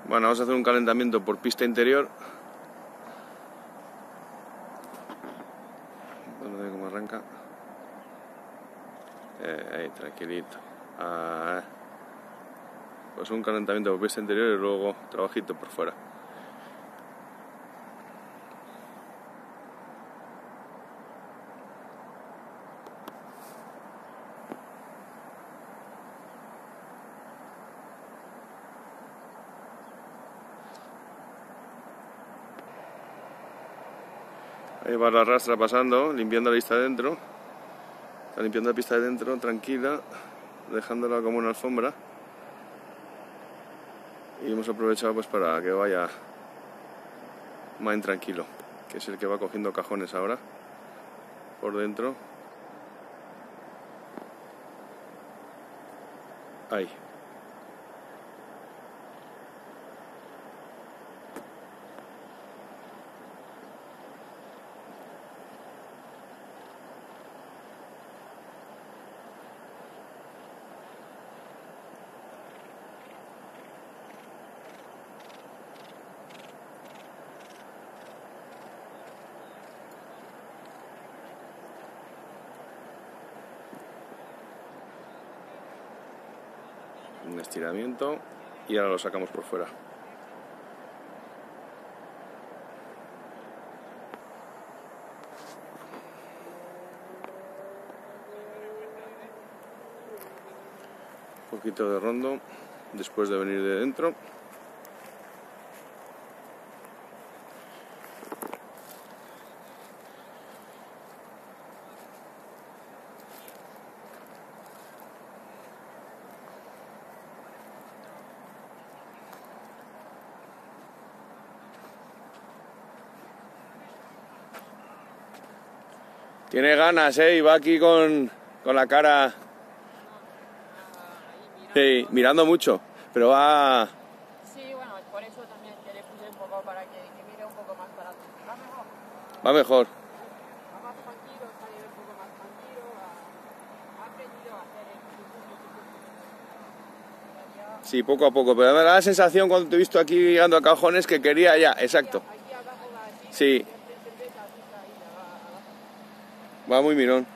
Bueno, vamos a hacer un calentamiento por pista interior. Bueno, ve cómo arranca. Ahí, tranquilito. Pues un calentamiento por pista interior y luego trabajito por fuera. Ahí va la rastra pasando, limpiando la pista de dentro. Está limpiando la pista de dentro, tranquila, dejándola como una alfombra. Y hemos aprovechado pues para que vaya más tranquilo, que es el que va cogiendo cajones ahora por dentro. Ahí. Un estiramiento y ahora lo sacamos por fuera. Un poquito de rondo después de venir de dentro. Tiene ganas, y va aquí con la cara mirando mucho, pero va... Sí, bueno, por eso también que le puse un poco para que mire un poco más para atrás. ¿Va mejor? Va mejor. Va más tranquilo, sale un poco más tranquilo, ha aprendido a hacer el Sí, poco a poco, pero me da la sensación cuando te he visto aquí llegando a cajones que quería ya, exacto. Aquí abajo va así, Sí. Va muy mirón.